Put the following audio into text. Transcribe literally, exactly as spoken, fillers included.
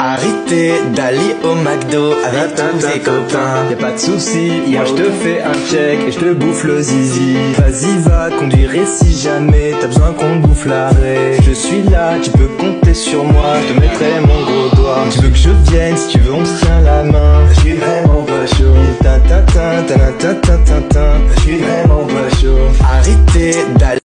Arrêtez d'aller au McDo avec tous tes copains. Y'a pas de soucis, moi je te fais un check et je te bouffe le zizi. Vas-y va conduire et si jamais t'as besoin qu'on te bouffe l'arrêt, je suis là, tu peux compter sur moi, je te mettrai mon gros doigt. Tu veux que je vienne, si tu veux on se tient la main. Je suis vraiment